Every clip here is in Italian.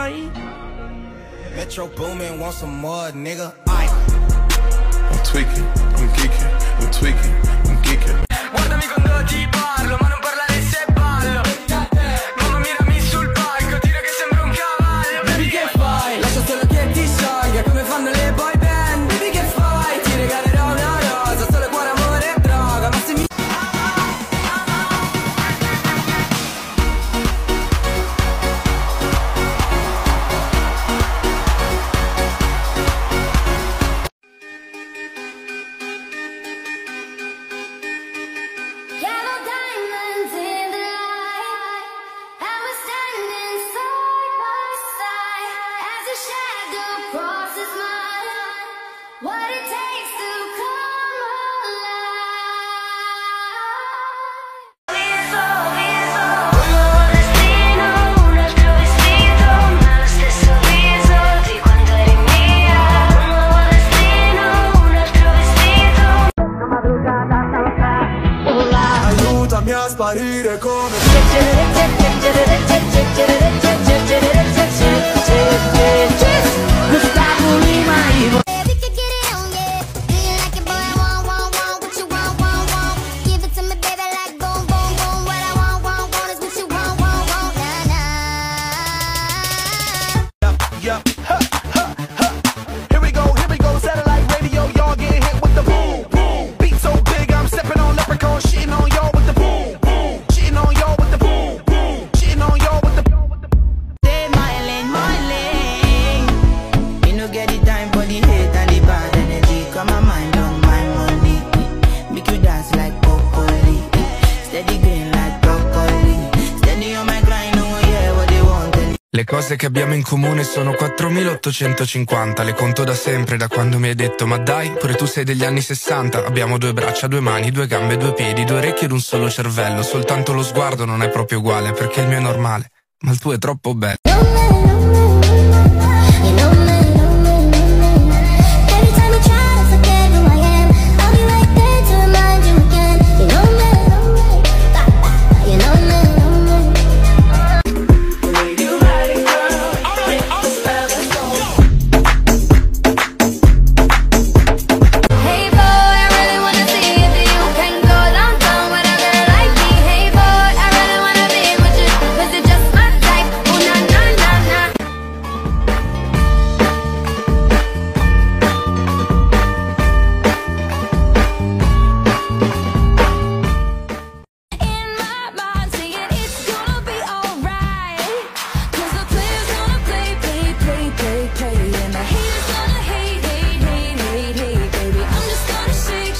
mai. Metro Boomin, want some more, nigga. I'm tweaking, I'm geeking, I'm tweaking, I'm geeking. Guardami quando ti parlo, ma non parlare se ballo. Mamma mirami sul palco, tira che sembra un cavallo. Baby che fai? Lascia solo che ti sciolga, come fanno le boy band. Baby che fai? Ti regalerò una rosa, solo cuore, amore e droga. Ma se mi... Yellow diamonds in the light, and we're standing side by side as your shadow crosses mine. What it takes to come alive. Un nuovo destino, un altro vestito, ma lo stesso viso di quando eri mia. Un nuovo destino, un altro vestito. Aiutami a sparire come... Gustavo Lima Ivo. We could get it on, yeah. Do you like it, boy? Want, what you want. Give it to me, baby, like boom, boom, boom. What I want is what you want, nah, nah. Yeah, ha, ha, ha. Here we go, satellite radio, y'all getting hit with the boom, boom. Beat so big, I'm stepping on leprechaun, shitting on y'all with the boom, boom. Shitting on y'all with the boom, boom. Shitting on y'all with the boom. Stay my lane. Me no get the time for the hate and the bad energy. Got my mind on my money. Make you dance like broccoli. Steady green like broccoli. Steady on my grind, no one hear what they want. Le cose che abbiamo in comune sono 4850, le conto da sempre, da quando mi hai detto ma dai, pure tu sei degli anni 60. Abbiamo 2 braccia, 2 mani, 2 gambe, 2 piedi, 2 orecchie ed un solo cervello. Soltanto lo sguardo non è proprio uguale, perché il mio è normale, ma il tuo è troppo bello. Every time you try to forget who I am, I'll be right there to remind you again. You know me. Hey boy, I really wanna see if you can go downtown with a girl like me. Hey boy, I really wanna be with you, 'cause you're just my type. Oh na na na na. In my mind, saying it's gonna be alright, 'cause the players gonna play, and the haters gonna hate, baby. I'm just gonna shake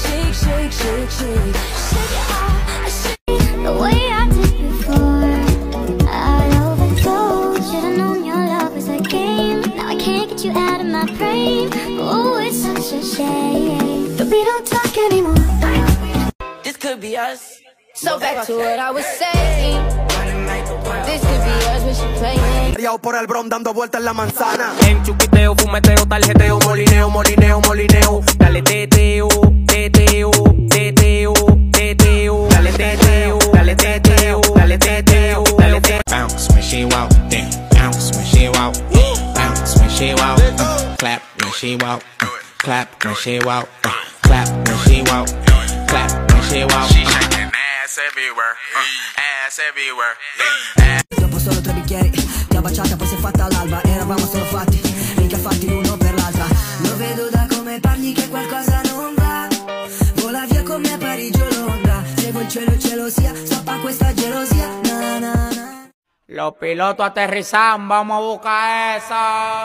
it off, shake the way I did before. I overtold, should've known your love was a game. Now I can't get you out of my brain. Oh, it's such a shame that we don't talk anymore. This could be us. So back to what I was saying. This could be us, we should play it. Criado por el Bronx dando vueltas en la manzana. En chuquiteo, fumeteo, tarjeteo, molineo, dale teteo, teteo, teteo, teteo, dale teteo, dale teteo, dale teteo, dale teteo. Bounce when she walk, then bounce when she walk, bounce when she walk, clap when she walk, clap when she walk, clap when she walk, clap when she walk. She shaking ass everywhere, ass everywhere. Dopo solo 3 bicchieri ti ha baciata, poi si è fatta l'alba. Eravamo solo fatti, mica fatti l'uno per l'altra. Lo vedo da come parli che qualcosa non va. Vola via come a Parigi o Londra. Seguo il cielo sia, stoppa questa gelosia. Na na na. Los pilotos aterrizan, vamos a buscar esa.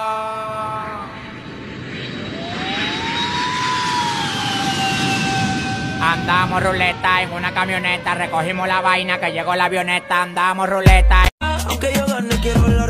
Andamos ruleta en una camioneta, recogimos la vaina que llegó la avioneta, andamos ruleta. Aunque yo gane quiero la